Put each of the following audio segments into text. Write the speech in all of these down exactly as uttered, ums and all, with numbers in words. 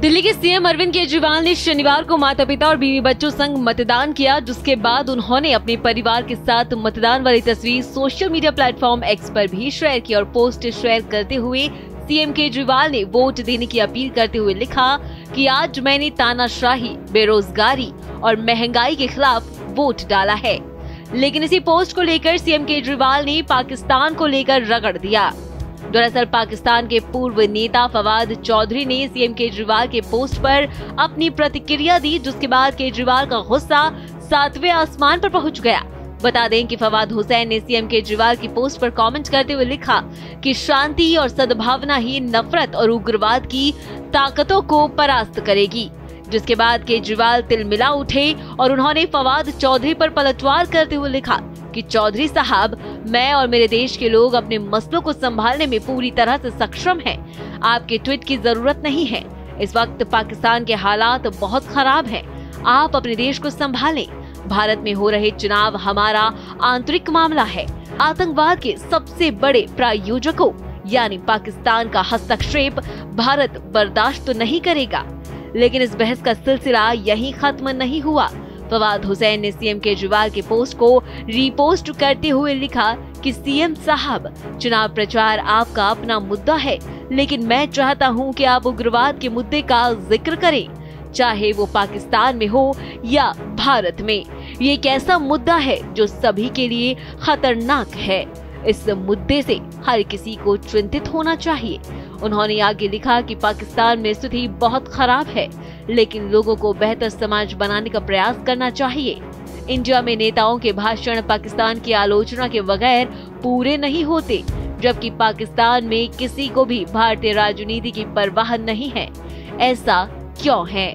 दिल्ली के सीएम अरविंद केजरीवाल ने शनिवार को माता पिता और बीवी बच्चों संग मतदान किया, जिसके बाद उन्होंने अपने परिवार के साथ मतदान वाली तस्वीर सोशल मीडिया प्लेटफॉर्म एक्स पर भी शेयर की और पोस्ट शेयर करते हुए सीएम केजरीवाल ने वोट देने की अपील करते हुए लिखा कि आज मैंने तानाशाही, बेरोजगारी और महंगाई के खिलाफ वोट डाला है। लेकिन इसी पोस्ट को लेकर सीएम केजरीवाल ने पाकिस्तान को लेकर रगड़ दिया। दरअसल पाकिस्तान के पूर्व नेता फवाद चौधरी ने सीएम केजरीवाल के पोस्ट पर अपनी प्रतिक्रिया दी, जिसके बाद केजरीवाल का गुस्सा सातवें आसमान पर पहुंच गया। बता दें कि फवाद हुसैन ने सीएम केजरीवाल की पोस्ट पर कमेंट करते हुए लिखा कि शांति और सद्भावना ही नफरत और उग्रवाद की ताकतों को परास्त करेगी। जिसके बाद केजरीवाल तिलमिला उठे और उन्होंने फवाद चौधरी पर पलटवार करते हुए लिखा कि चौधरी साहब, मैं और मेरे देश के लोग अपने मसलों को संभालने में पूरी तरह से सक्षम हैं। आपके ट्वीट की जरूरत नहीं है। इस वक्त पाकिस्तान के हालात बहुत खराब हैं। आप अपने देश को संभालें। भारत में हो रहे चुनाव हमारा आंतरिक मामला है। आतंकवाद के सबसे बड़े प्रायोजकों यानी पाकिस्तान का हस्तक्षेप भारत बर्दाश्त तो नहीं करेगा। लेकिन इस बहस का सिलसिला यहीं खत्म नहीं हुआ। फवाद हुसैन ने सीएम केजरीवाल के पोस्ट को रीपोस्ट करते हुए लिखा कि सीएम साहब, चुनाव प्रचार आपका अपना मुद्दा है, लेकिन मैं चाहता हूं कि आप उग्रवाद के मुद्दे का जिक्र करें, चाहे वो पाकिस्तान में हो या भारत में। ये एक ऐसा मुद्दा है जो सभी के लिए खतरनाक है। इस मुद्दे से हर किसी को चिंतित होना चाहिए। उन्होंने आगे लिखा कि पाकिस्तान में स्थिति बहुत खराब है, लेकिन लोगों को बेहतर समाज बनाने का प्रयास करना चाहिए। इंडिया में नेताओं के भाषण पाकिस्तान की आलोचना के बगैर पूरे नहीं होते, जबकि पाकिस्तान में किसी को भी भारतीय राजनीति की परवाह नहीं है। ऐसा क्यों है?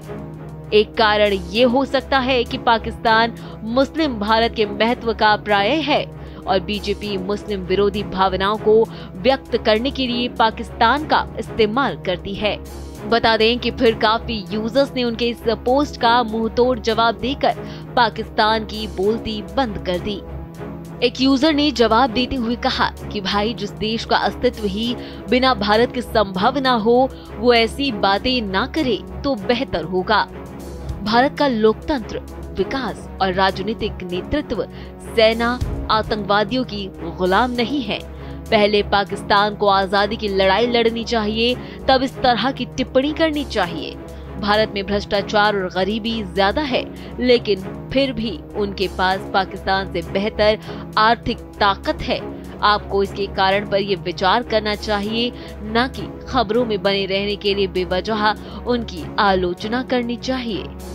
एक कारण ये हो सकता है कि पाकिस्तान मुस्लिम भारत के महत्व का पर्याय है और बीजेपी मुस्लिम विरोधी भावनाओं को व्यक्त करने के लिए पाकिस्तान का इस्तेमाल करती है। बता दें कि फिर काफी यूजर्स ने उनके इस पोस्ट का मुंहतोड़ जवाब देकर पाकिस्तान की बोलती बंद कर दी। एक यूजर ने जवाब देते हुए कहा कि भाई, जिस देश का अस्तित्व ही बिना भारत के संभव ना हो, वो ऐसी बातें ना करे तो बेहतर होगा। भारत का लोकतंत्र, विकास और राजनीतिक नेतृत्व सेना आतंकवादियों की गुलाम नहीं है। पहले पाकिस्तान को आजादी की लड़ाई लड़नी चाहिए, तब इस तरह की टिप्पणी करनी चाहिए। भारत में भ्रष्टाचार और गरीबी ज्यादा है, लेकिन फिर भी उनके पास पाकिस्तान से बेहतर आर्थिक ताकत है। आपको इसके कारण पर ये विचार करना चाहिए, न कि खबरों में बने रहने के लिए बेवजह उनकी आलोचना करनी चाहिए।